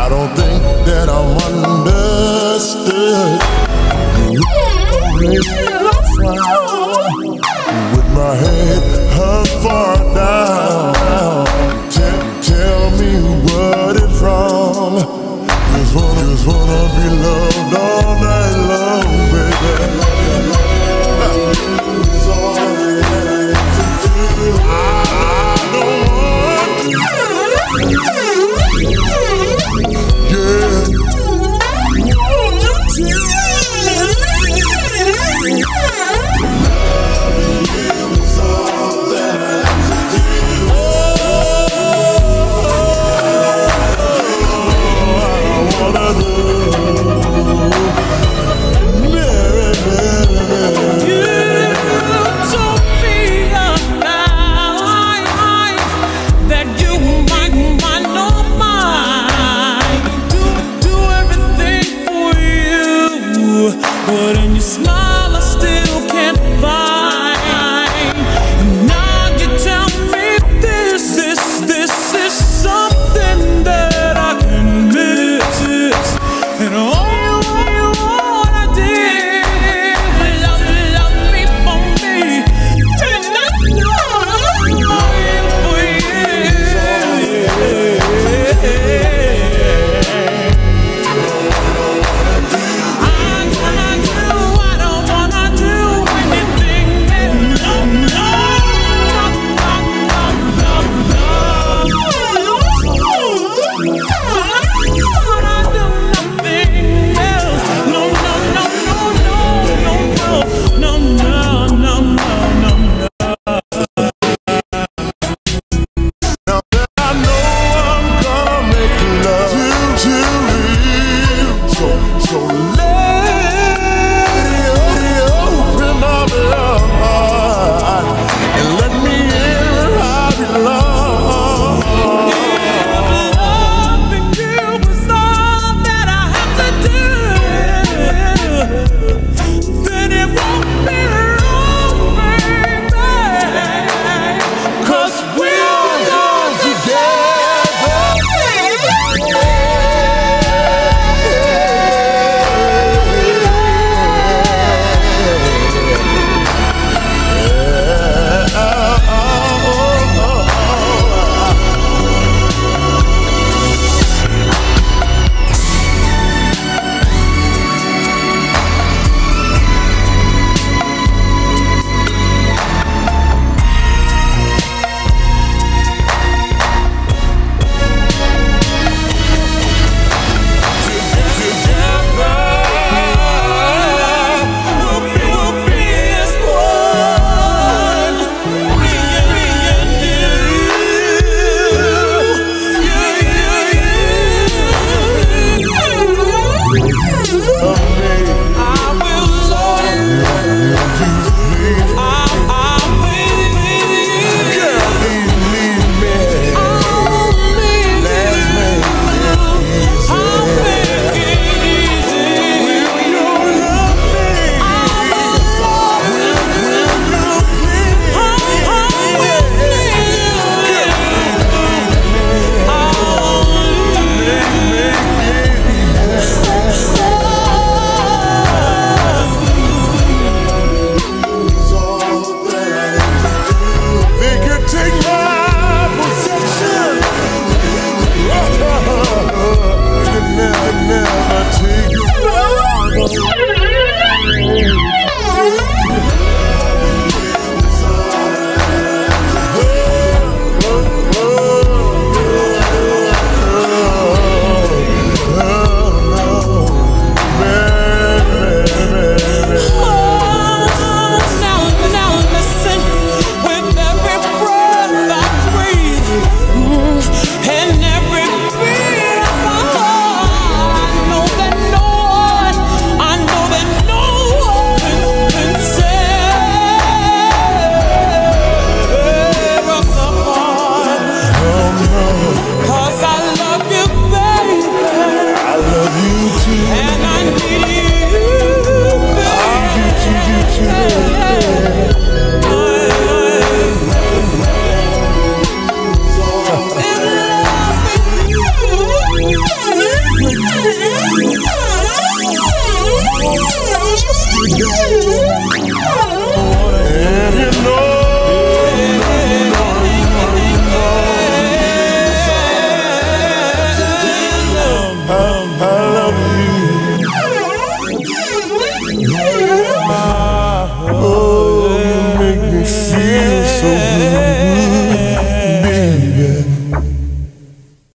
I don't think that I'm understood. You look frown with my head hung far down. Tell me what it's wrong. Just wanna be loved all night long, baby. It's all I have to do. I don't want to. Yeah. Loving you is all that I have to do. But in your smile I still can't find. And now you tell me this is something that I can miss. And all you wanna do is love me for me. And I know for you.